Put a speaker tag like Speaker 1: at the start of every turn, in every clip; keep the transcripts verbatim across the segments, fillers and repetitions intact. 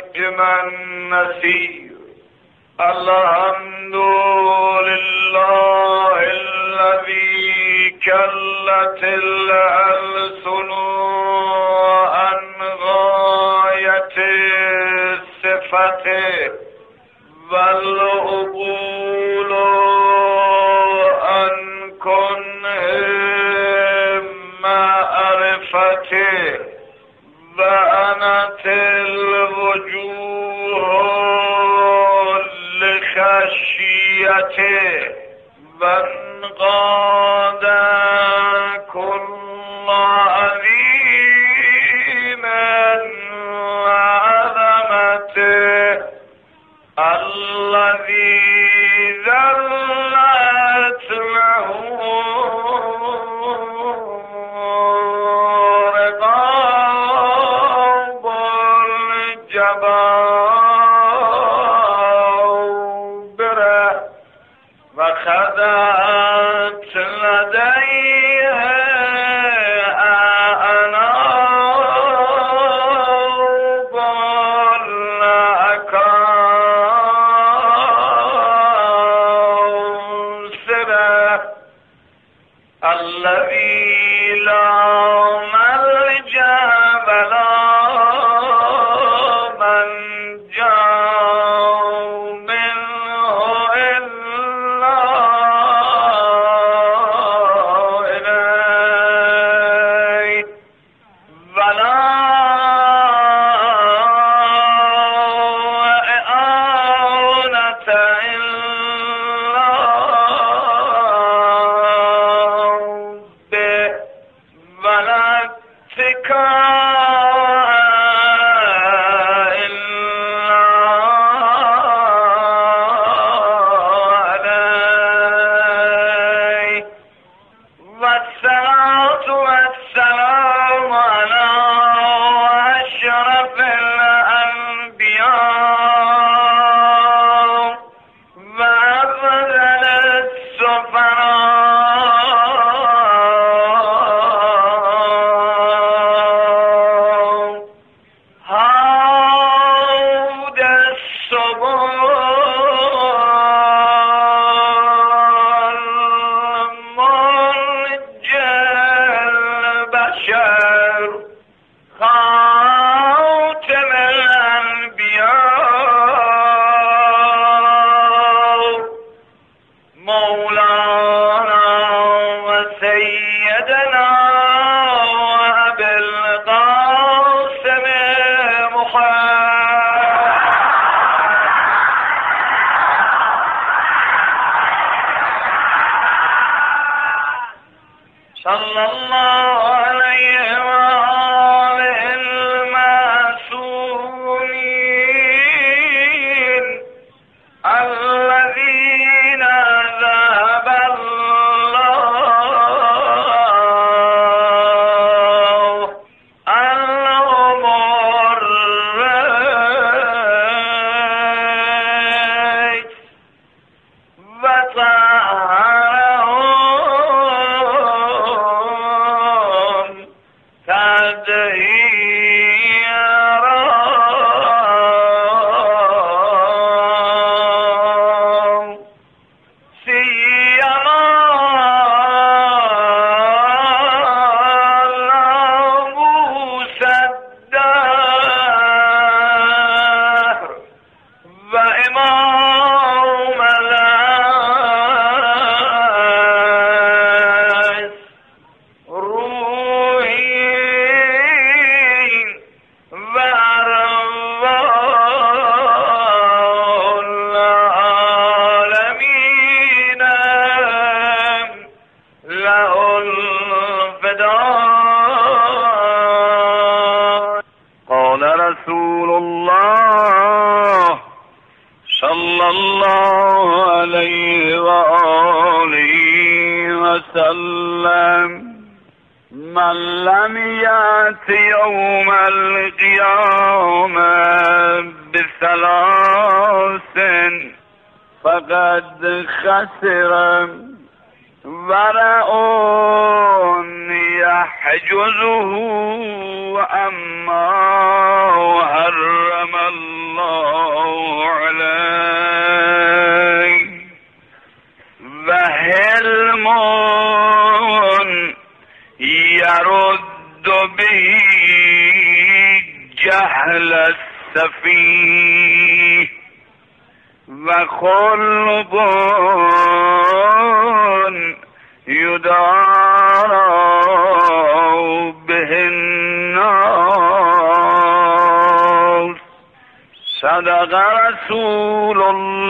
Speaker 1: منجما نسير. الحمد لله الذي كلت الألسن عن غاية صفته والعقول عن كنه معرفته وعنت الوجوه لخشيته وانقاد كل عظيم وعظمته الذي ذلت له رقاب الجبابرة وخضعت لديه أعناق الأكاسرة الذي لا ملجأ ولا منجا منه إلا إليه ولا إعانة إلا به ولا اتكاء إلا عليه. والصلاة والسلام على أشرف الأنبياء وأفضل السفراء هود الصبر مرجى البشر خاتم الأنبياء مولانا وسيدنا وأبي القاسم محمد صلى الله عليه وآله المعصومين الذين ذهب الله عنهم الرجس وطهرهم تطهيرا. سيما ناموس الدهر وإمام الناس روحي وأرواح العالمين له الفداء. قال رسول الله صلى الله عليه وآله وسلم من لم يأت يوم القيامة بثلاث فقد خسر ورع یحجزه اما حرم الله علیه و حلم یرد به جهل السفیه و خلق یدارا به الناس. صدق رسول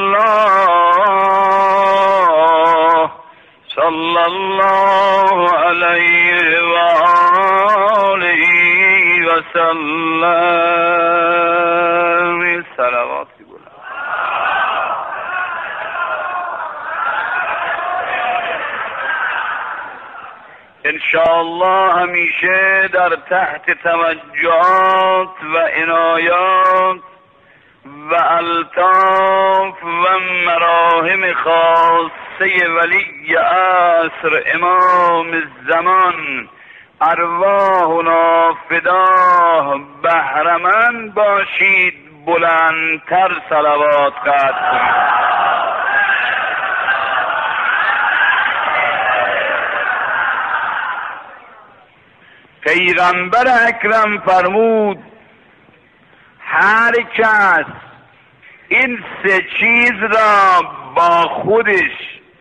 Speaker 1: الله صلی الله علیه و آله و سلم. صلواتی بود. انشاءالله همیشه در تحت توجهات و عنایات و الطاف و مراهم خاصه ولی عصر امام الزمان ارواحنا فداه بهرمند باشید. بلندتر صلوات قد کنید. پیغمبر اکرم فرمود هر کس این سه چیز را با خودش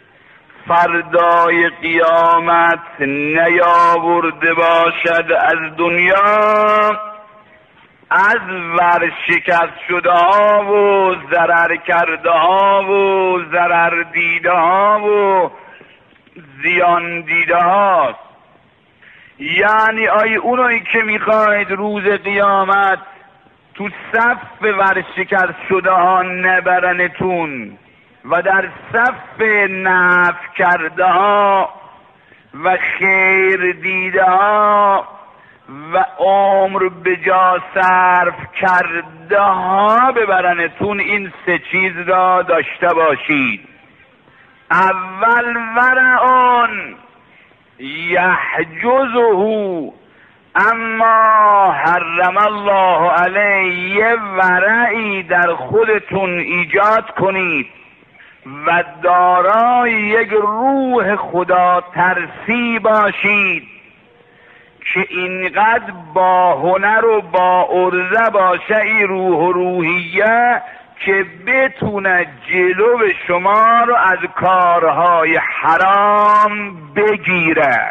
Speaker 1: فردای قیامت نیاورده باشد از دنیا، از ورشکست شده ها و ضرر کرده ها و ضرر دیده ها و زیان دیده هاست. یعنی آی اونایی که میخواید روز قیامت تو صف ورشکست شده ها نبرنتون و در صف نفع کرده ها و خیر دیده ها و عمر به جا صرف کرده ها ببرنتون، این سه چیز را داشته باشید. اول ورعون یحجزه اما حرم الله علیه، ورعی در خودتون ایجاد کنید و دارای یک روح خدا ترسی باشید که اینقدر با هنر و با عرضه باشه ای روح و روحیه که بتونه جلو شما رو از کارهای حرام بگیره.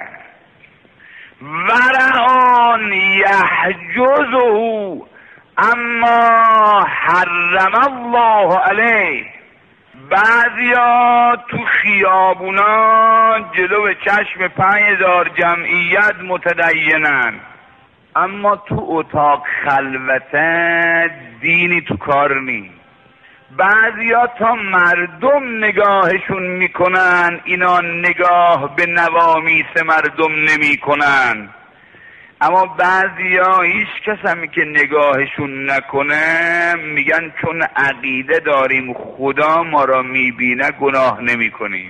Speaker 1: ورعون یحجزه اما حرم الله علیه. بعضیا تو خیابونا جلو چشم پنج هزار جمعیت متدینن، اما تو اتاق خلوته دینی تو کار نی. بعضیا تا مردم نگاهشون میکنن اینا نگاه به نوامیس مردم نمی کنن، اما بعضیا هیچ کس همی که نگاهشون نکنه میگن چون عقیده داریم خدا ما را میبینه گناه نمی کنیم.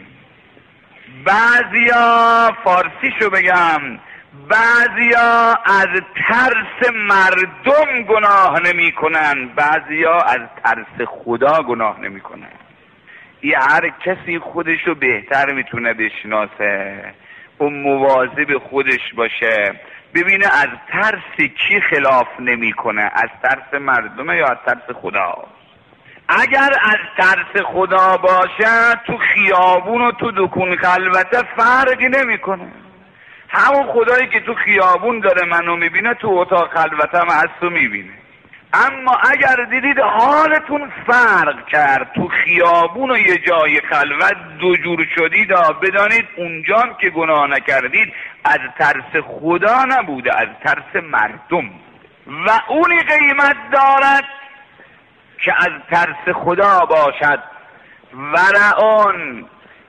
Speaker 1: بعضیا فارسیشو بگم، بعضیا از ترس مردم گناه نمی کنن، بعضیا از ترس خدا گناه نمی کنن. یه هر کسی خودشو بهتر میتونه بشناسه و مواظب خودش باشه، ببینه از ترس کی خلاف نمی کنه، از ترس مردمه یا از ترس خدا. اگر از ترس خدا باشه تو خیابون و تو دکون خلوته فرقی نمی کنه. همون خدایی که تو خیابون داره منو میبینه تو اتاق خلوته هم هست و میبینه. اما اگر دیدید حالتون فرق کرد، تو خیابون و یه جای خلوت دو جور شدید، بدانید اونجا که گناه نکردید از ترس خدا نبوده، از ترس مردم. و اونی قیمت دارد که از ترس خدا باشد. ورعون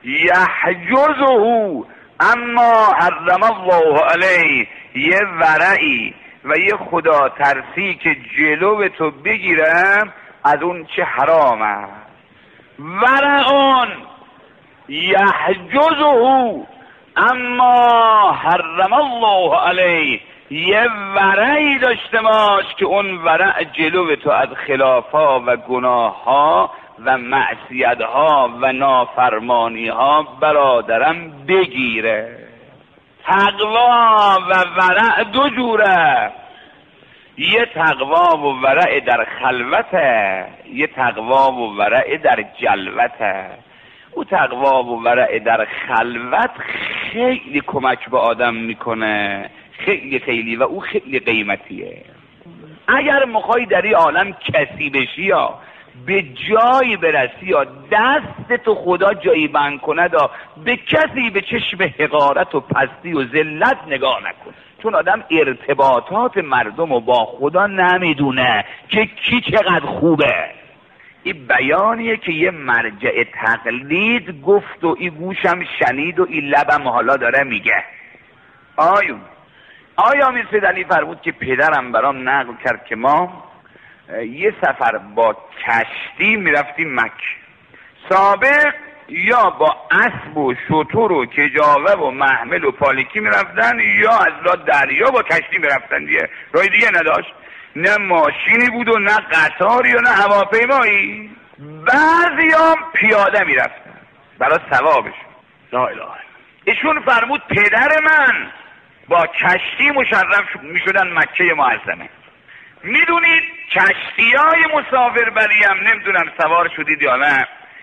Speaker 1: یحجزه اما حرم الله علیه، یه ورعی و یه خدا ترسی که جلو تو بگیره از اون چه حرامه. ورعون یحجزه اما حرم الله علیه، یه ورعی داشته باش که اون ورع جلو تو از خلافها و گناهها و معصیتها و نافرمانیها برادرم بگیره. تقوا و ورع دو جوره، یه تقوا و ورع در خلوته، یه تقوا و ورع در جلوته. او تقوا و ورع در خلوت خیلی کمک به آدم میکنه، خیلی خیلی، و او خیلی قیمتیه. اگر میخوای در این عالم کسی بشی یا به جایی برسی یا دست تو خدا جایی بند کنه دا به کسی به چشم حقارت و پستی و ذلت نگاه نکن، چون آدم ارتباطات مردم و با خدا نمیدونه که کی چقدر خوبه. این بیانیه که یه مرجع تقلید گفت و این گوشم شنید و این لبم حالا داره میگه. آیون آیا میرسید علی فرمود که پدرم برام نقل کرد که ما یه سفر با کشتی میرفتیم مکه. سابق یا با اسب و شتر و کجاوه و محمل و پالکی میرفتن یا از را دریا با کشتی میرفتن دیگه، راه دیگه نداشت. نه ماشینی بود و نه قطاری و نه هواپیمایی. بعضی هم پیاده میرفتن برای ثوابش. لا اله. ایشون فرمود پدر من با کشتی مشرف میشدن مکه معظمه. میدونید کشتی های مسافربری هم نمیدونم سوار شدید یا نه،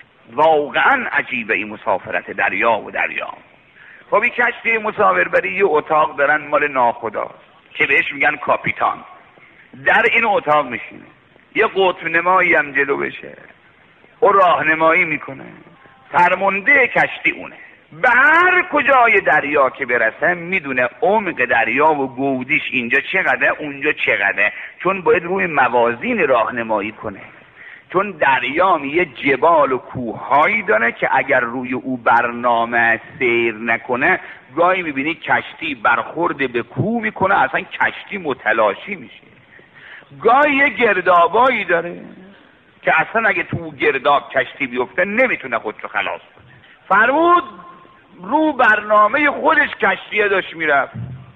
Speaker 1: واقعا عجیبه این مسافرت دریا و دریا. خب این کشتی مسافربری یه اتاق دارن مال ناخدا که بهش میگن کاپیتان. در این اتاق میشینه، یه قطب نمایی هم جلو بشه او راهنمایی میکنه، فرمانده کشتی اونه. به هر کجای دریا که برسه میدونه عمق دریا و گودیش اینجا چقدره اونجا چقدره، چون باید روی موازین راهنمایی کنه. چون دریا یه جبال و کوههایی داره که اگر روی او برنامه سیر نکنه گاهی میبینی کشتی برخورد به کوه میکنه، اصلا کشتی متلاشی میشه. گاهی یه گردابایی داره که اصلا اگه تو گرداب کشتی بیفته نمیتونه خودشو خلاص کنه. فرمود رو برنامه خودش کشتیه داشت میرفت،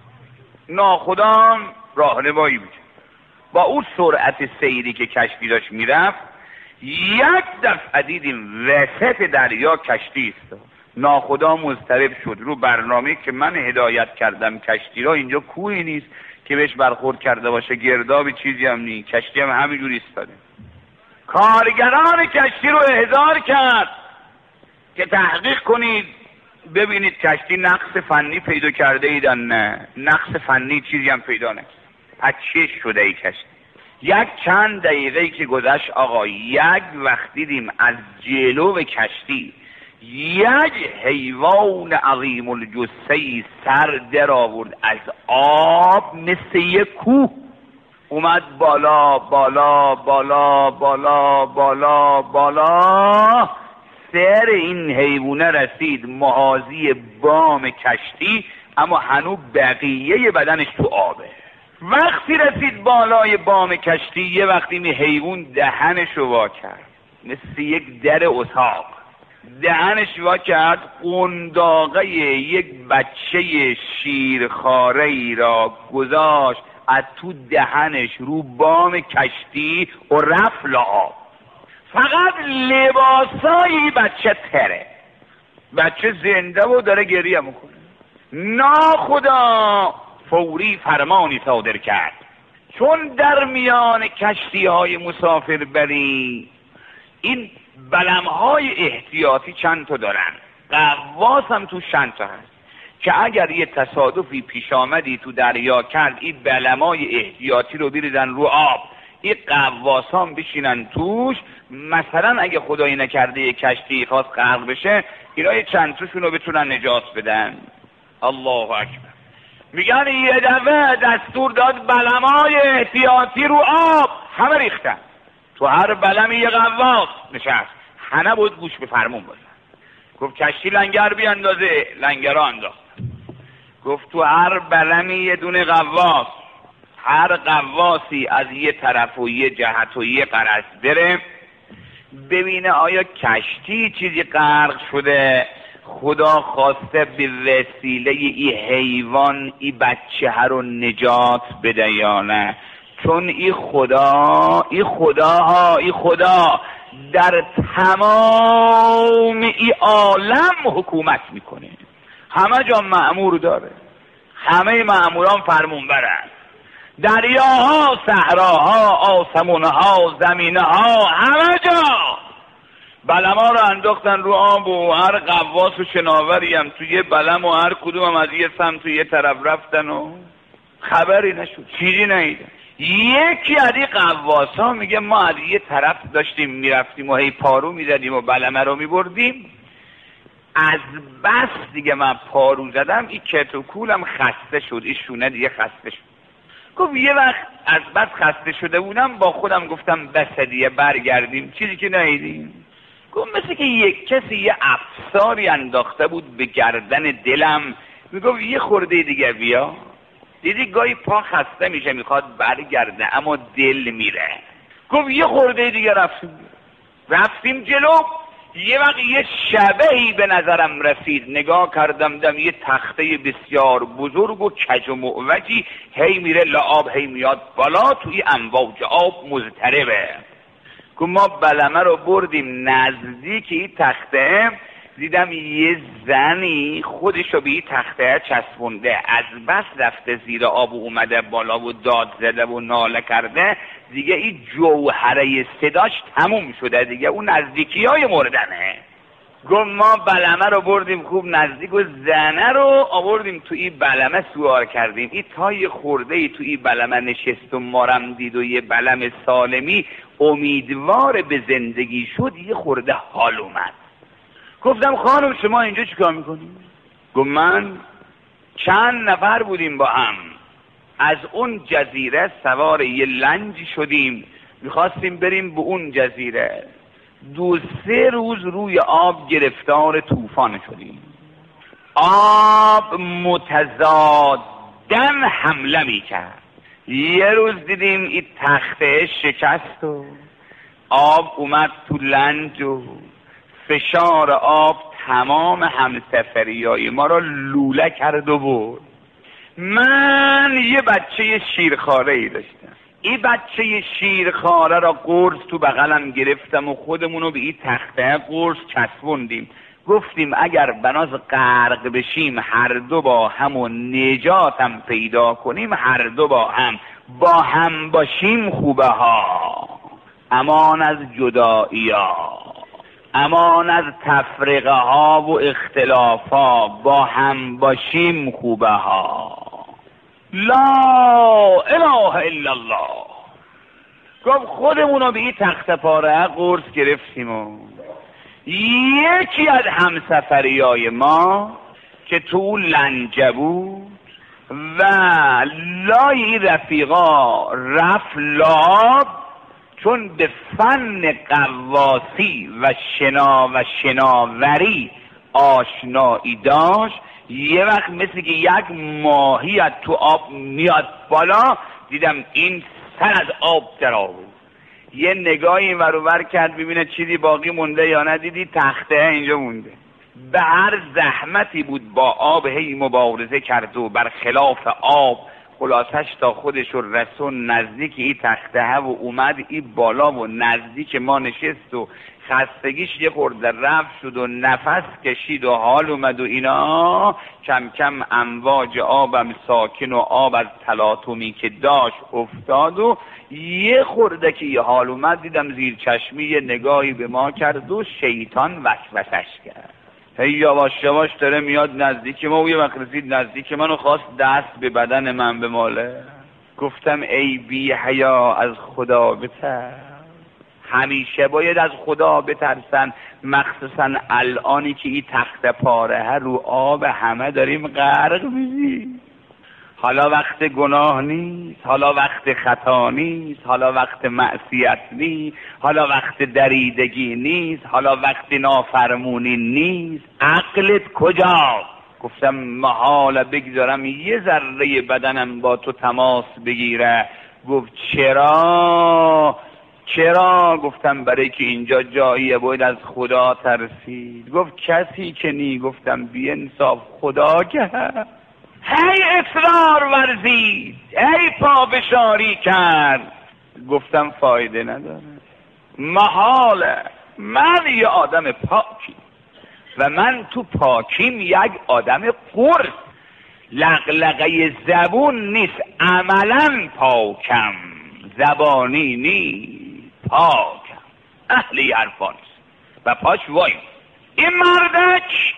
Speaker 1: ناخدام راهنمایی بود. با اون سرعت سیری که کشتی داشت میرفت یک دفعه دیدیم وسط دریا کشتی است. ناخدا مضطرب شد رو برنامه که من هدایت کردم کشتی را، اینجا کوهی نیست که بهش برخورد کرده باشه، گرداب چیزی هم نیست، کشتی هم همینجوری ایستاده. کارگران کشتی رو احضار کرد که تحقیق کنید ببینید کشتی نقص فنی پیدا کرده ایدن نه. نقص فنی چیزی هم پیدا نکرد. از چه شده ای کشتی؟ یک چند دقیقه که گذشت آقا، یک وقت دیدیم از جلو کشتی یک حیوان عظیم الجثه سر در آورد از آب مثل یک کوه، اومد بالا بالا بالا بالا بالا بالا، سر این حیوانه رسید محاذی بام کشتی، اما هنوز بقیه بدنش تو آبه. وقتی رسید بالای بام کشتی یه وقتی می حیوان دهنش رو وا کرد مثل یک در اتاق، دهنش وا کرد، قنداقه یک بچه شیرخواره ای را گذاشت از تو دهنش رو بام کشتی و رفت لعاب. فقط لباسای بچه تره، بچه زنده و داره گریه میکنه. ناخدا فوری فرمانی صادر کرد، چون در میان کشتی های مسافر بری این بلم های احتیاطی چند تا دارن، قواس هم تو چند تا هست که اگر یه تصادفی پیش آمدی تو دریا کرد این بلم های احتیاطی رو بریزن رو آب، این قواس هم بشینن توش، مثلا اگه خدایی نکرده یه کشتی خواست غرق بشه اینا یه چند تاشون رو بتونن نجات بدن. الله اکبر. میگن یه دفعه دستور داد بلمای احتیاطی رو آب همه ریختن، تو هر بلمی یه قواس نشست، همه بود گوش به فرمون باشن. گفت کشتی لنگر بیاندازه، لنگرها انداخت. گفت تو هر بلمی یه دونه قواس، هر قواسی از یه طرف و یه جهت و یه قرص بره ببینه آیا کشتی چیزی غرق شده. خدا خواسته به وسیله ای حیوان ای بچه ها رو نجات بده یا نه؟ چون ای خدا ای خدا ها ای خدا در تمام ای عالم حکومت میکنه، همه جا مأمور داره، همه مأموران فرمون برن، دریاها، صحراها، آسمونها، زمینها، همه جا. بلما رو انداختن رو آب و هر قواس و شناوری هم توی بلم و هر کدوم هم از یه سمت و یه طرف رفتن و خبری نشد، چیزی نیدن. یکی از این قواس ها میگه ما از یه طرف داشتیم میرفتیم و هی پارو میزدیم و بلمه رو میبردیم، از بس دیگه من پارو زدم این کت و کولم خسته شد، این شونه دیگه خسته شد. گفت یه وقت از بس خسته شده بودم با خودم گفتم بس دیگه برگردیم، چیزی که ندیدیم. گفت مثل که یک کسی یه افساری انداخته بود به گردن دلم، میگفت یه خورده دیگه بیا. دیدی گاهی پا خسته میشه میخواد برگرده اما دل میره. گفت یه خورده دیگه رفتیم رفتیم جلو. یه وقت یه شبهی به نظرم رسید، نگاه کردم دم یه تخته بسیار بزرگ و کج و معوجی هی میره لعاب هی میاد بالا، توی امواج آب مضطربه. که ما بلمه رو بردیم نزدیک این تخته، دیدم یه زنی خودشو به این تخته چسبونده، از بس رفته زیر آب و اومده بالا و داد زده و ناله کرده، دیگه این جوهره صداش تموم شده دیگه، اون نزدیکی های مردنه. گفت ما بلمه رو بردیم خوب نزدیک و زنه رو آوردیم تو این بلمه سوار کردیم. این تا یه خورده ای تو این بلمه نشست و مارم دید و یه بلم سالمی امیدوار به زندگی شد، یه خورده حال اومد. گفتم خانم شما اینجا چیکار میکنیم؟ گفت من چند نفر بودیم با هم از اون جزیره سوار یه لنجی شدیم، میخواستیم بریم به اون جزیره. دو سه روز روی آب گرفتار طوفان شدیم، آب متضادن حمله میکرد. یه روز دیدیم این تخته شکست و آب اومد تو لنج و فشار آب تمام همسفریای ما رو لوله کرد و برد. من یه بچه شیرخواره ای داشتم، این بچه شیرخواره را قرص تو بغلم گرفتم و خودمونو به این تخته قرص چسبوندیم. گفتیم اگر بناز غرق بشیم هر دو با هم و نجاتم پیدا کنیم هر دو با هم، با هم باشیم خوبه ها. امان از جدایی ها، امان از تفرقه ها و اختلاف ها، با هم باشیم خوبه ها. لا اله الا الله. گفت خودمونو به این تخت پاره قرص گرفتیم و یکی از همسفریای ما که تو لنجه بود و لای رفیقا رفت لاب، چون به فن قواسی و شنا و شناوری آشنایی داشت، یه وقت مثل که یک ماهی از تو آب میاد بالا، دیدم این سر از آب در آورد، یه نگاهی ورور کرد ببینه چیزی باقی مونده یا نه، دیدی تخته اینجا مونده. به هر زحمتی بود با آب هی مبارزه کرد و برخلاف آب خلاصش تا خودش رو رسون نزدیک این تخته ها و اومد این بالا و نزدیک ما نشست و خستگیش یه خورده رفت شد و نفس کشید و حال اومد و اینا. کم کم امواج آبم ساکن و آب از تلاطمی که داشت افتاد و یه خورده که یه حال اومد دیدم زیر چشمی یه نگاهی به ما کرد و شیطان وسوسش کرد. هی یواش یواش داره میاد نزدیک ما و یه وقت رسید نزدیک من و خواست دست به بدن من بماله. گفتم ای بی حیا از خدا بترس. همیشه باید از خدا بترسن، مخصوصا الانی که این تخت پاره رو آب همه داریم غرق میشیم. حالا وقت گناه نیست، حالا وقت خطا نیست، حالا وقت معصیت نیست، حالا وقت دریدگی نیست، حالا وقت نافرمونی نیست. عقلت کجا؟ گفتم محال بگذارم یه ذره بدنم با تو تماس بگیره. گفت چرا؟ چرا؟ گفتم برای که اینجا جاییه باید از خدا ترسید. گفت کسی که نی. گفتم بی انصاف خدا که هی اصرار ورزید، هی پافشاری کرد. گفتم فایده نداره، محاله، من یه آدم پاکی و من تو پاکیم یک آدم قرص، لقلقه زبون نیست، عملا پاکم، زبانی نیست، پاکم، اهلی حرفا نیست. و پاش وای این مردک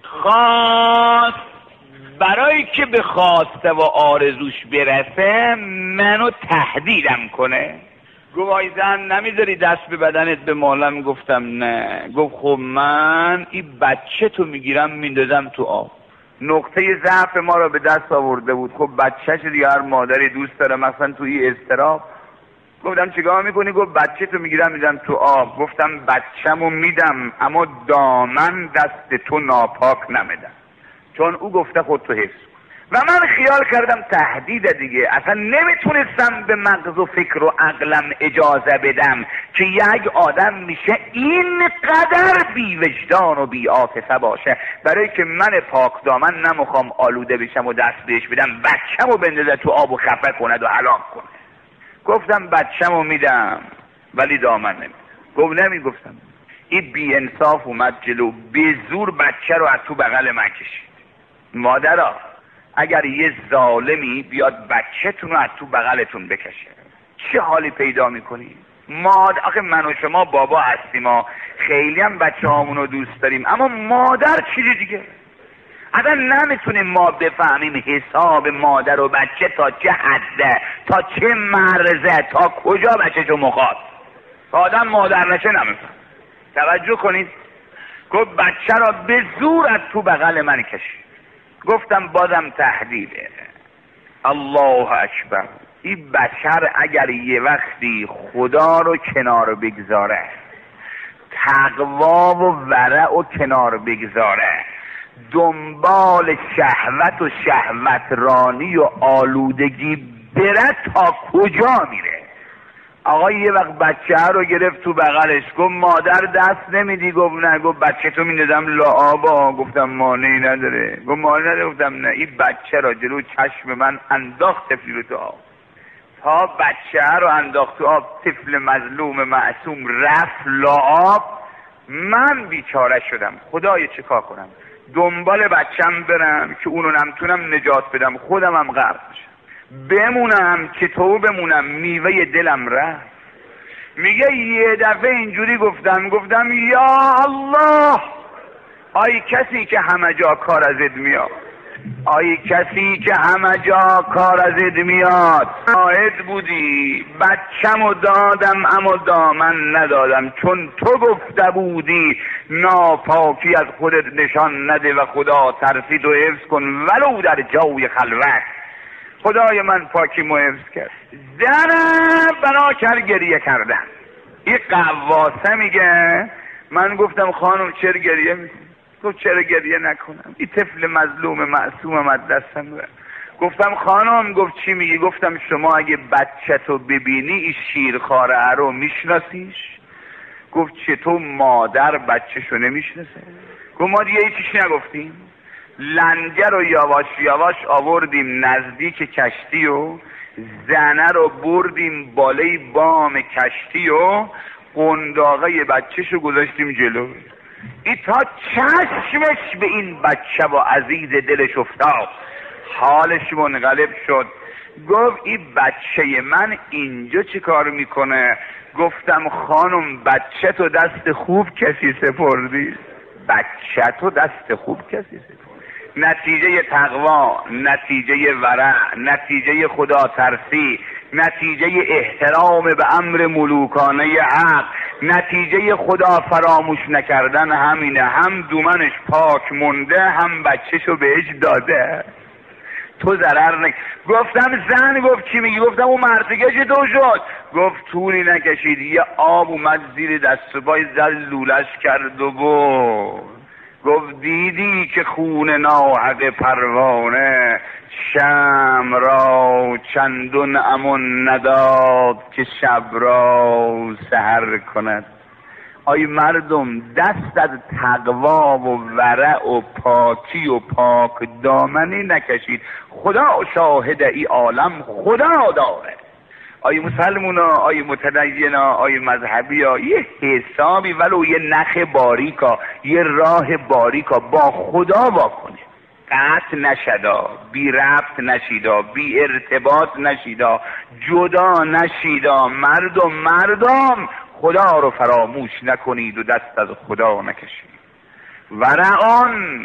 Speaker 1: خواست برای که به خواسته و آرزوش برسه منو تهدیدم کنه. گفت آی زن نمیذاری دست به بدنت بمالم؟ گفتم نه. گفت خب من این بچه تو میگیرم میندازم تو آب. نقطه ضعف ما رو به دست آورده بود. خب بچهش دیگه هر مادری دوست داره، مثلا تو این اضطراب. گفتم چیکار میکنی؟ گفت بچه تو میگیرم میدم تو آب. گفتم بچه‌مو میدم اما دامن دست تو ناپاک نمیدم، چون او گفته خود تو حفظ. و من خیال کردم تهدید دیگه، اصلا نمیتونستم به مغز و فکر و عقلم اجازه بدم که یک آدم میشه اینقدر بی وجدان و بی عاطفه باشه برای که من پاک دامن نمیخوام آلوده بشم و دست بهش بدم بچه‌مو بندازه تو آب و خفه کند و هلاک کنه. گفتم بچه‌مو میدم ولی دامن نمیدم. گفت نمیگفتم. این بی انصاف اومد جلو، به زور بچه رو از تو بغل من کشید. مادرها اگر یه ظالمی بیاد بچه‌تون رو از تو بغلتون بکشه چه حالی پیدا میکنی؟ مادر، آخه من و شما بابا هستیم، ما خیلی هم بچه هامون رو دوست داریم، اما مادر چیزی دیگه. اصلا نمیتونیم ما بفهمیم حساب مادر و بچه تا چه حده، تا چه مرزه، تا کجا بچه جو مخواد. آدم مادر نشه نمیفهم. توجه کنید. گفت بچه را به زور از تو بغل من کشید. گفتم بازم تهدیده. الله اکبر. این بشر اگر یه وقتی خدا رو کنار بگذاره، تقوا و ورع و کنار بگذاره، دنبال شهوت و شهوت رانی و آلودگی بره، تا کجا میره؟ آقا یه وقت بچه رو گرفت تو بغلش، گفت مادر دست نمیدی؟ گفت نه. گفت بچه تو میندازم لعابا. گفتم مانعی نداره. گفت مانعی نداره. گفتم نه. این بچه را جلو چشم من انداخت طفلی رو تو آب. تا بچه رو انداخت تو آب، طفل مظلوم معصوم رفت لعاب. من بیچاره شدم. خدای چه کار کنم؟ دنبال بچم برم که اونو نمتونم نجات بدم، خودم هم غرق بشم، بمونم که تو بمونم. میوه دلم رفت. میگه یه دفعه اینجوری گفتم گفتم یا الله، آی کسی که همه جا کار ازت میاد، آی کسی که همه جا کار ازت میاد، شاهد بودی بچه‌مو دادم اما دامن ندادم، چون تو گفته بودی ناپاکی از خودت نشان نده و خدا ترسید و حفظ کن ولو در جای خلوت. خدای من پاکیمو حفظ کرد. زنم بنا کرد گریه کردن. این قواسه میگه من گفتم خانم چرا گریه میکنی؟ گفت چرا گریه نکنم؟ این طفل مظلوم معصومم از دستم رفت. گفتم خانم. گفت چی میگی؟ گفتم شما اگه بچه تو ببینی این شیرخواره رو میشناسیش؟ گفت چطور مادر بچه شو نمیشناسه؟ گفت ما دیگه هیچیش نگفتیم. لنگر رو یواش یواش آوردیم نزدیک کشتی و زنه رو بردیم بالای بام کشتی و قنداقه بچه‌شو گذاشتیم جلو. ای تا چشمش به این بچه و عزیز دلش افتاد، حالش منقلب شد. گفت این بچه من اینجا چی کار میکنه؟ گفتم خانم بچه تو دست خوب کسی سپردی، بچه تو دست خوب کسی سپردی. نتیجه تقوا، نتیجه ورع، نتیجه خدا ترسی، نتیجه احترام به امر ملوکانه حق، نتیجه خدا فراموش نکردن همینه. هم دومنش پاک مونده، هم بچهشو بهش داده. تو ضرر نک. گفتم زن. گفت چی میگی؟ گفتم اون مرتگه چطور شد؟ گفت طولی نکشید یه آب اومد زیر دست و پای زد لولش کرد و برد. گفت دیدی که خون ناحق پروانه شمع را چندون امان نداد که شب را سحر کند. آی مردم، دست از تقوا و ورع و پاکی و پاک دامنی نکشید. خدا شاهد ای عالم خدا داره. آی مسلمونا، آی متدینا، آی مذهبی ها، یه حسابی ولو یه نخ باریکا، یه راه باریکا با خدا واکنه. قطع نشدا، بی ربط نشیدا، بی ارتباط نشیدا، جدا نشیدا. مردم مردم خدا رو فراموش نکنید و دست از خدا نکشید. ورعون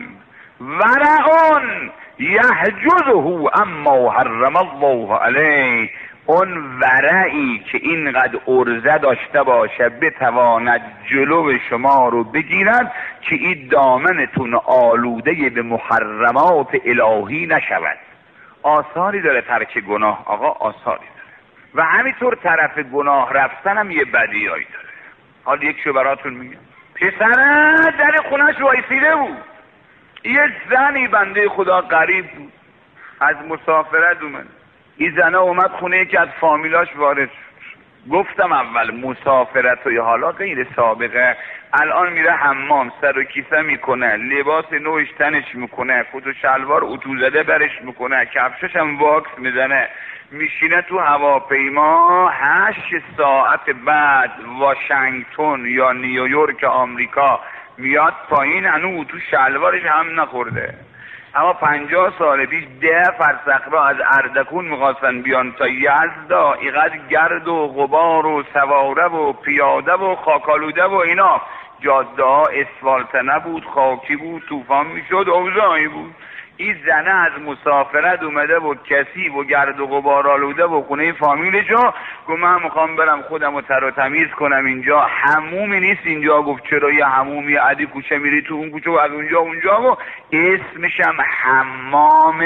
Speaker 1: ورعون یحجزه اما حرم الله علیه. اون ورعی که اینقدر عرضه داشته باشه بتواند جلو شما رو بگیرد که این دامنتون آلوده به محرمات الهی نشود. آثاری داره ترک گناه آقا، آثاری داره. و همینطور طرف گناه رفتن هم یه بدیایی داره. حالا یک شو براتون میگم. پسره در خونش وایسیده بود، یه زنی بنده خدا غریب بود، از مسافرت اومد. این زنه اومد خونه یکی از فامیلاش وارد شد. گفتم اول مسافرت و حالا غیر سابقه، الان میره حمام، سر و کیسه میکنه، لباس نوش تنش میکنه، کت و شلوار اتو زده برش میکنه، کفشش هم واکس میزنه، میشینه تو هواپیما. هشت ساعت بعد واشنگتن یا نیویورک آمریکا میاد پایین، هنوز تو شلوارش هم نخورده. اما پنجاه سال پیش ده فرسخ را از اردکون میخواستن بیان تا یزدا، اینقدر گرد و غبار و سواره و پیاده و خاکالوده و اینا، جاده ها اسفالت نبود، خاکی بود، طوفان میشد، اوضاعی بود. این زنه از مسافرت اومده و کسی و گرد و غبار آلوده و خونه فامیلشو. گفت من میخوام برم خودم رو تر و تمیز کنم، اینجا حمومی نیست اینجا. گفت چرا؟ یه حمومی عدی کوچه میری تو اون کوچه و از اونجا اونجا و اسمشم حمام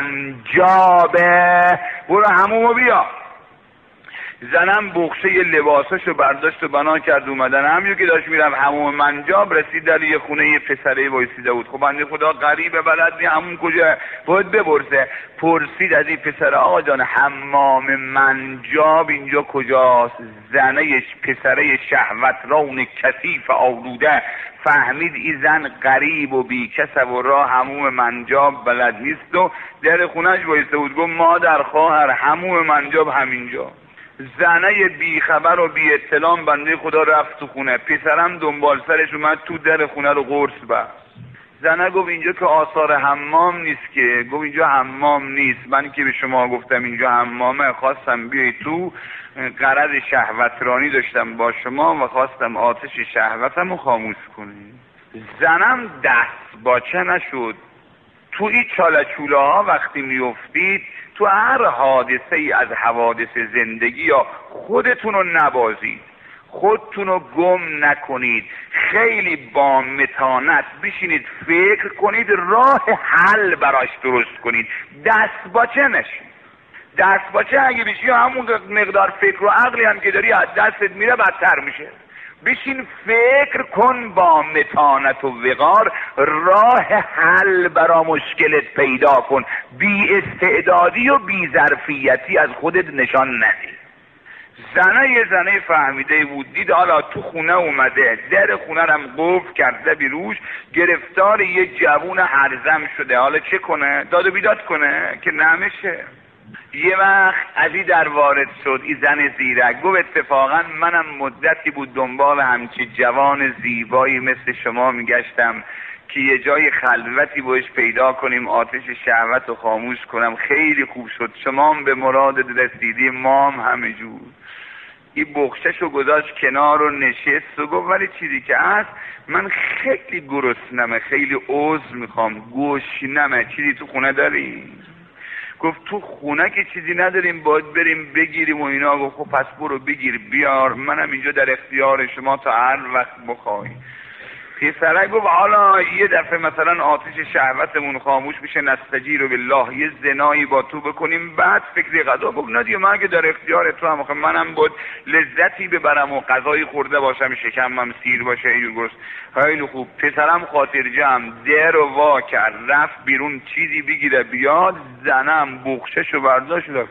Speaker 1: منجابه، برو حمومو بیا. زنم بخشه لباساشو برداشت و بنا کرد اومدن. همیو که داشت میرم حموم منجاب رسید در یه خونه یه پسره وایسیده بود. خب بنده خدا غریبه بلد نی همون کجا، باید بپرسه. پرسید از این پسره آقا جان حمام منجاب اینجا کجاست؟ زنه پسره شهوتران کثیف آلوده فهمید این زن غریب و بی کسب و راه حموم منجاب بلد نیست و در خونش وایسته بود. گفت مادر خواهر حموم منجاب همینجا. زنه بی خبر و بی اطلاع بنده خدا رفت تو خونه. پسرم دنبال سرش اومد تو در خونه رو قرص بست. زنه گفت اینجا که آثار حمام نیست که. گفت اینجا حمام نیست، من که به شما گفتم اینجا حمامه خواستم بیای تو، غرض شهوترانی داشتم با شما و خواستم آتش شهوتم رو خاموش کنی. زنم دست باچه نشد. تو این چالچوله ها وقتی میافتید، تو هر حادثه ای از حوادث زندگی یا خودتون رو نبازید، خودتون رو گم نکنید، خیلی با متانت بشینید فکر کنید، راه حل براش درست کنید، دست باچه نشید. دست باچه اگه بشی همون مقدار فکر و عقلی هم که داری از دستت میره بدتر میشه. بشین فکر کن با متانت و وقار، راه حل برا مشکلت پیدا کن. بی استعدادی و بی ظرفیتی از خودت نشان ندی. زنه یه زنه فهمیده بود، دید حالا تو خونه اومده، در خونه رم قفل کرده بیروش، گرفتار یه جوون هرزم شده. حالا چه کنه؟ داد و بیداد کنه که نمیشه. یه وقت علی در وارد شد، این زن زیرک. گفت اتفاقا منم مدتی بود دنبال همچی جوان زیبایی مثل شما میگشتم که یه جای خلوتی باش پیدا کنیم، آتش شهوت رو خاموش کنم. خیلی خوب شد، شما هم به مراد رسیدی، ما هم همه جور. این بخشش رو گذاشت کنار و نشست و گفت ولی چیزی که هست، من خیلی گرسنمه، خیلی عذر میخوام، گوشنمه، چیزی تو خونه داریم؟ گفت تو خونه که چیزی نداریم، باید بریم بگیریم و اینا. گفت خب پس برو بگیر بیار، منم اینجا در اختیار شما تا هر وقت بخوای. پسره گفت حالا یه دفعه مثلا آتش شهوتمون خاموش میشه، نستجیر بالله، یه زنایی با تو بکنیم بعد فکری غذا. گفت نه دیگه، من اگه در اختیار تو هم، منم بود لذتی ببرم و غذایی خورده باشم، شکمم سیر باشه اینجور گرست. خیلی خوب. پسرم خاطر جمع در و وا کرد، رفت بیرون چیزی بگیره بیاد، زنم بخششو برداشت رفت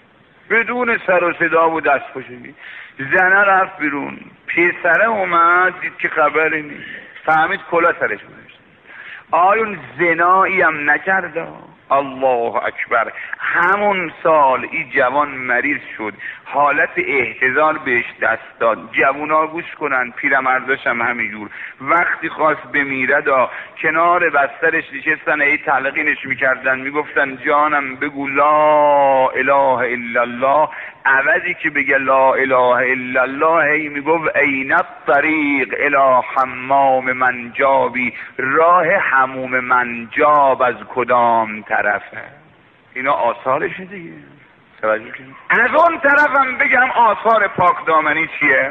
Speaker 1: بدون سر و صدا و دست پشگی. زنه رفت بیرون، پسره اومد دید که خبری نیست، فهمید کلا سرش گذاشت. آیون زنایی هم نکرده. الله اکبر. همون سال این جوان مریض شد، حالت احتضار بهش دست داد. جوونا گوش کنن، پیرمرداش هم همینجور. وقتی خواست بمیره دا کنار بسترش نشستن، ای تلقینش میکردن، میگفتن جانم بگو لا اله الا الله. عوضی که بگه لا اله الا الله هی میگفت این الطریق الی حمام منجابی، راه حموم منجاب از کدام طرفه. اینا آثارشه دیگه. توجه کنید. از اون طرفم بگم آثار پاک دامنی چیه؟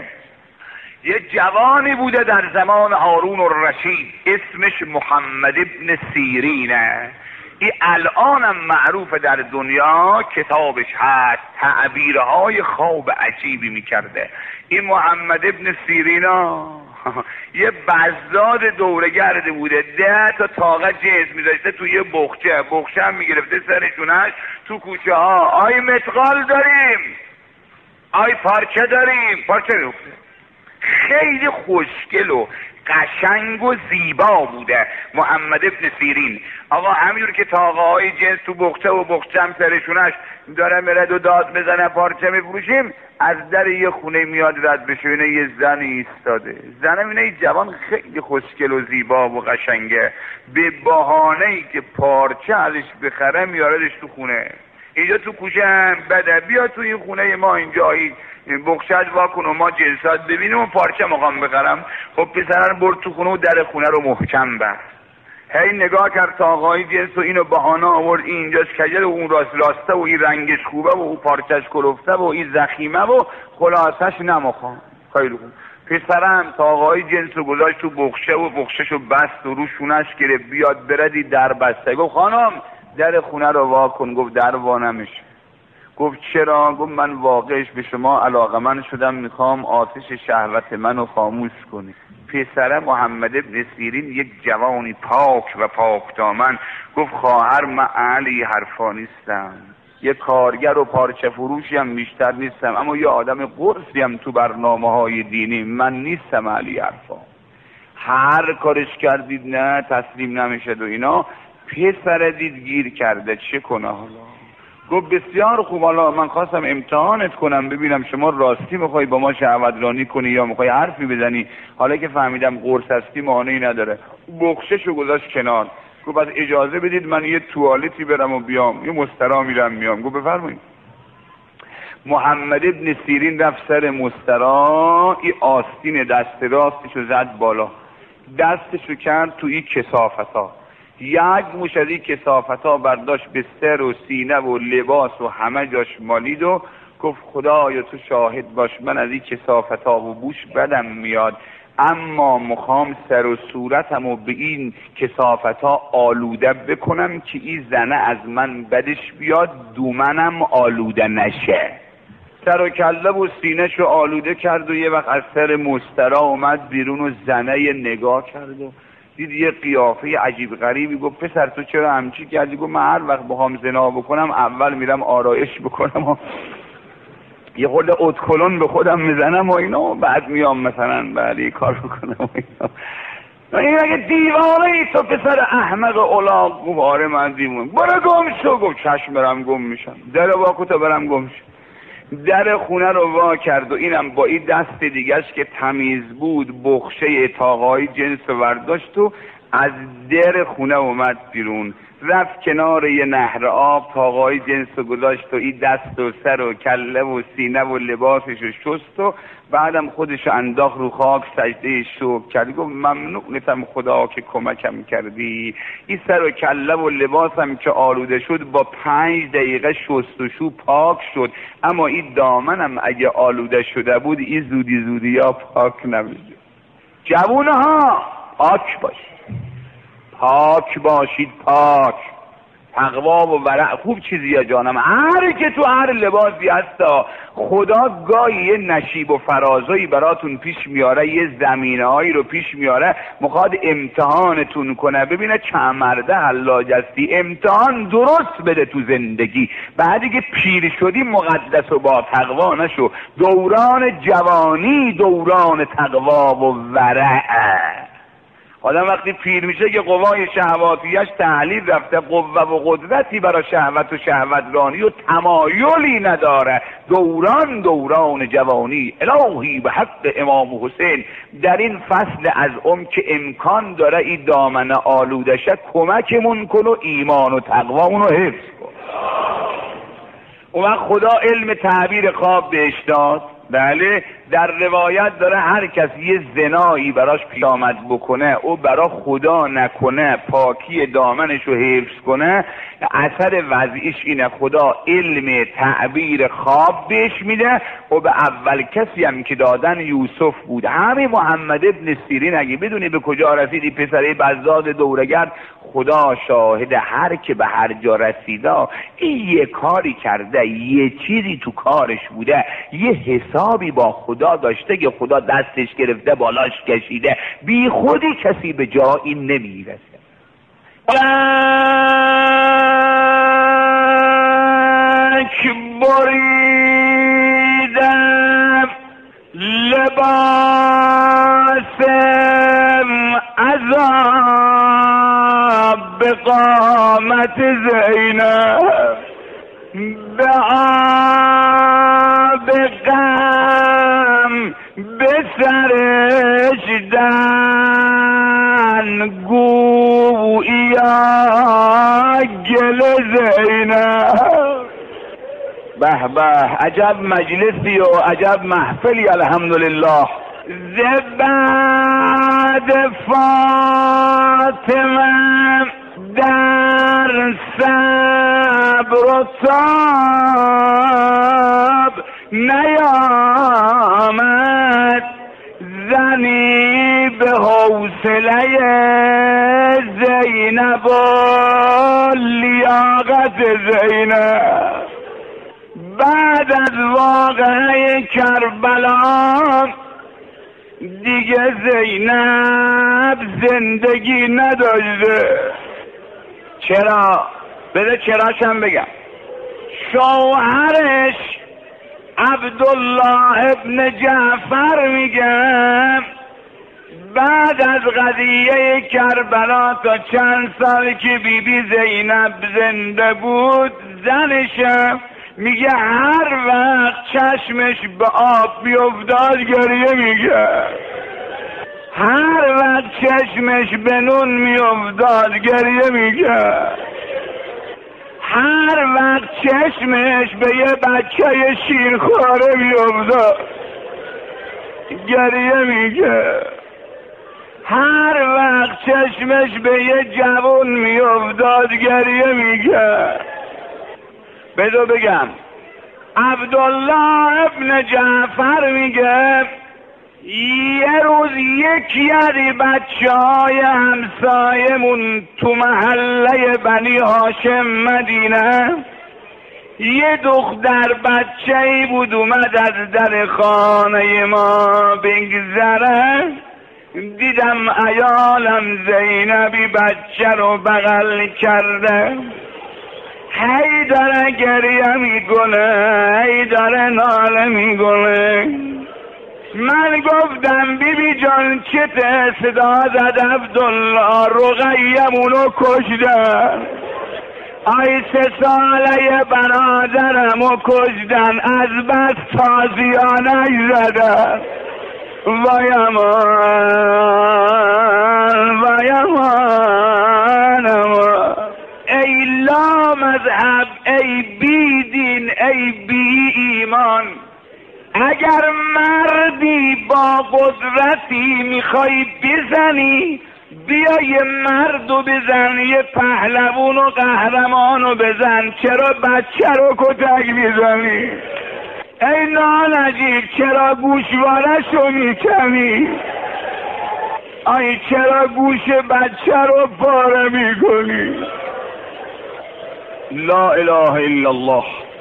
Speaker 1: یه جوانی بوده در زمان هارون الرشید، اسمش محمد ابن سیرینه. این الانم معروف در دنیا، کتابش هست، تعبیرهای خواب عجیبی میکرده. این محمد ابن سیرینا یه بزداد دورگرده بوده، ده تا طاقه جنس میذاشته توی یه بخچه، بخچه هم میگرفته سرشونش تو کوچه ها. آی متقال داریم، آی پارچه داریم، پارچه رفته. خیلی خوشگل و قشنگ و زیبا بوده محمد ابن سیرین. آقا همینجور که طاقه های جنس تو بخچه و بخچه هم سرشونش داره مرد و داد بزنه پارچه میفروشیم، از در یه خونه میاد رد بشه، اینه یه زن ایستاده. زنم اینه این جوان خیلی خوشگل و زیبا و قشنگه، به بهانه ای که پارچه ازش بخره میاردش تو خونه. اینجا تو کوچه هم بده، بیا تو این خونه ما اینجایی بخشت واکن و ما جنسات ببینیم و پارچه مقام بخرم. خب پسرن برد تو خونه و در خونه رو محکم بست. هی نگاه کرد تا آقای جنس و اینو بهانه آورد، این اینجاش کجل و اون راست راسته و این رنگش خوبه و اون پارچش کلفته و این زخیمه و خلاصش نمخوام. خیلی خوب. پسرم تا آقای جنس رو گذاشت تو بخشه و بخشش رو بست و رو شونش گرفت، بیاد بردی در بسته. گفت خانم در خونه رو وا کن. گفت در وا نمیشه. گفت چرا؟ گفت من واقعش به شما علاقمند شدم، میخوام آتش شهوت منو خاموش کنی. پسر محمد ابن سیرین یک جوانی پاک و پاک دامن گفت خواهر من اهل این حرفا نیستم، یه کارگر و پارچه فروشی هم بیشتر نیستم، اما یه آدم قرصی هم تو برنامه های دینی من نیستم اهل این حرفا. هر کارش کردید نه تسلیم نمیشد و اینا. پسر دید گیر کرده، چه کنه حالا؟ گفت بسیار خوب، حالا من خواستم امتحانت کنم ببینم شما راستی میخوای با ما شهوت رانی کنی یا میخوای حرفی بزنی. حالا که فهمیدم قرص هستی مانعی نداره. بخششو گذاشت کنار. گفت از اجازه بدید من یه توالتی برم و بیام، یه مسترا میرم میام. گفت بفرمایید. محمد ابن سیرین رفت سر مسترا، این آستین دست راستشو زد بالا، دستشو کرد تو این کثافت‌ها، یک موش از این کثافت‌ها برداشت به سر و سینه و لباس و همه جاش مالید و گفت خدایا تو شاهد باش، من از این کثافت‌ها و بوش بدم میاد، اما مخوام سر و صورتم و به این کثافت‌ها آلوده بکنم که این زنه از من بدش بیاد، دومنم آلوده نشه. سر و کله و سینه‌شو آلوده کرد و یه وقت از سر مسترا اومد بیرون و زنه نگاه کرد و دید یه قیافه عجیب غریبی. گفت پسر تو چرا همچی کردی؟ گفت من هر وقت بخوام زنا بکنم اول میرم آرایش بکنم و یه خورده ادکلون به خودم میزنم و اینا و بعد میام مثلا بعد یه کار بکنم و اینا. این اگه دیوانه ای تو پسر احمق اولاق. گفت آره من دیوانه. برو گم شو. گفت چشم برم گم میشم. در واکو تا برم گم شو. در خونه رو وا کرد و اینم با این دست دیگهش که تمیز بود بخشه طاقای جنس رو برداشت و از در خونه اومد بیرون، رفت کنار یه نهر آب، طاقای جنس رو گذاشت و این دست و سر و کله و سینه و لباسش رو شست و بعدم خودش انداخت رو خاک سجده شکر کرد. گفت ممنونتم خدا که کمکم کردی. این سر و کله و لباسم که آلوده شد با پنج دقیقه شست و شو پاک شد، اما این دامنم اگه آلوده شده بود این زودی زودی ها پاک نمیشه. جوونه ها پاک باشید، پاک باشید، پاک. تقوا و ورع خوب چیزیه جانم، هر که تو هر لباسی هستا خدا گاهی یه نشیب و فرازایی براتون پیش میاره، یه زمینه هایی رو پیش میاره، میخواد امتحانتون کنه ببینه چند مرده حلاج هستی، امتحان درست بده تو زندگی. بعدی که پیر شدی مقدس و با تقوا نشو. دوران جوانی دوران تقوا و ورع. آدم وقتی پیر میشه که قوای شهواتیش تحلیل رفته، قوه و قدرتی برای شهوت و شهوترانی و تمایلی نداره. دوران دوران جوانی. الهی به حق امام حسین در این فصل از عمر که امکان داره این دامن آلودشه کمکمون کن و ایمان و تقوامون رو حفظ کن. اون وقت خدا علم تعبیر خواب بهش داد. بله در روایت داره هر کس یه زنایی براش پیامد بکنه او برا خدا نکنه، پاکی دامنش رو حفظ کنه، اثر وضعیش اینه خدا علم تعبیر خواب بهش میده. و به اول کسی هم که دادن یوسف بود. همین محمد ابن سیرین اگه بدونی به کجا رسیدی پسره بزداد دورگرد، خدا شاهد هر که به هر جا رسیده این یه کاری کرده، یه چیزی تو کارش بوده، یه حسابی با خدا داشته که خدا دستش گرفته بالاش کشیده. بی خودی کسی به جایی نمیرسه. بریدم لباسم عذاب به قامت زینب، به آب غم به سرش دن گویا گل زینب. به به عجب مجلسی و عجب محفلی الحمدلله. زبد فاطمه در صبر و تاب نیامد، زنی به حوصله زینب و لیاقت زینب. بعد از واقعه کربلا دیگه زینب زندگی نداشته. چرا؟ بده چراشم بگم. شوهرش عبدالله ابن جعفر میگم بعد از قضیه کربلا تا چند سال که بی بی زینب زنده بود، زنشم میگه هر وقت چشمش به آب بیفتاد گریه میگه، هر وقت چشمش به نون میافتاد گریه میگه، هر وقت چشمش به یه بچه شیرخواره میافتاد گریه میگه، هر وقت چشمش به یه جوان میافتاد گریه میگه. بدو بگم عبدالله ابن جعفر میگه یه روز یکی از بچه های همسایمون تو محله بنی هاشم مدینه یه دختر بچه ای بود اومد از در خانه ما بگذره، دیدم عیالم زینبی بچه رو بغل کرده، هی داره گریه میکنه، هی داره ناله میکنه. من گفتم بی بی جان چته؟ صدا زد عبدالله رقیمونو کشدن، آی سه ساله برادرمو کشدن، از بس تازیانش زدن. وای امان وای امان امان. ای لا مذهب، ای بی دین، ای بی ایمان، اگر مردی با قدرتی میخوای بزنی بیا یه مردو بزن، یه پهلوون و قهرمانو بزن، چرا بچه رو کتک میزنی؟ ای نانجیب چرا گوشوارشو میکنی؟ آی چرا گوش بچه رو پاره میکنی؟ لا اله الا الله.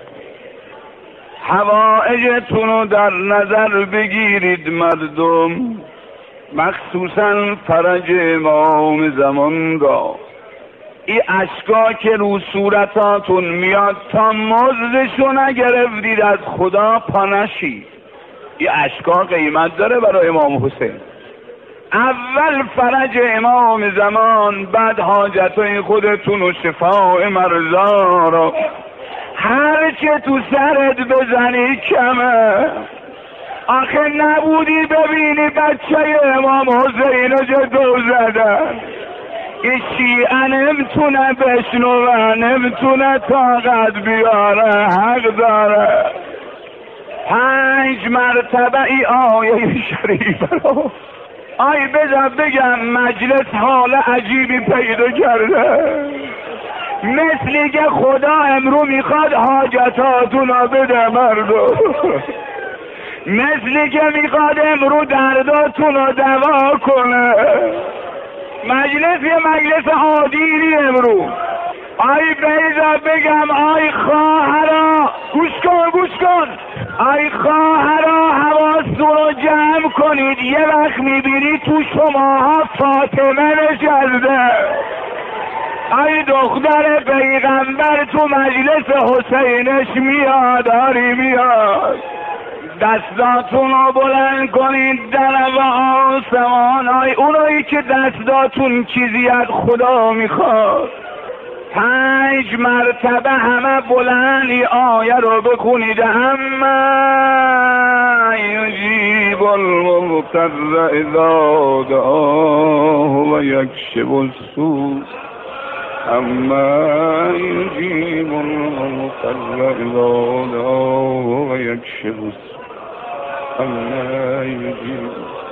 Speaker 1: حوائجتون رو در نظر بگیرید مردم، مخصوصا فرج امام زمان را. این اشکا که رو صورتاتون میاد تا مزدشو نگرفتید از خدا پانشید. این اشکا قیمت داره برای امام حسین. اول فرج امام زمان، بعد حاجتای خودتون و شفاء مرضا را. هر چه تو سرت بزنی کمه. آخه نبودی ببینی بچه امام حسین رو جدو زدن. این شیعه نمیتونه بشنوه، نمیتونه طاقت بیاره، حق داره. پنج مرتبه ای آیه شریفه رو آی بذار بگم، مجلس حال عجیبی پیدا کرده. مثلی که خدا امرو میخواد حاجتاتون رو بده مردم، مثلی که میخواد امرو درداتون رو دوا کنه. مجلس یه مجلس عادی امرو. آی بیزا بگم، آی خواهرا گوش کن گوش کن آی خواهرا حواستون رو جمع کنید. یه وقت میبینی تو شماها فاطمه نشسته. آی دختر پیغمبر تو مجلس حسینش میاد، آری میاد. دستاتون رو بلند کنید در و آسمان. آی اونایی که دستاتون چیزی از خدا میخواد، پنج مرتبه همه بلندی آیه رو بخونید. اما یجیب المضطر اذا دعاه و یکشف السوء. اما یجیب المضطر اذا دعاه و یکشف السوء. اما یجیب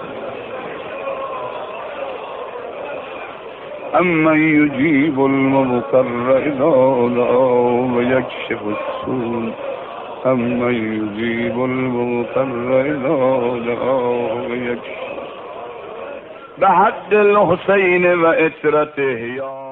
Speaker 1: أمن يجيب المضطر إذا دعاه ويكشف السوء. أمن يجيب المضطر إذا دعاه ويكشف. بحد الحسين وإترته يا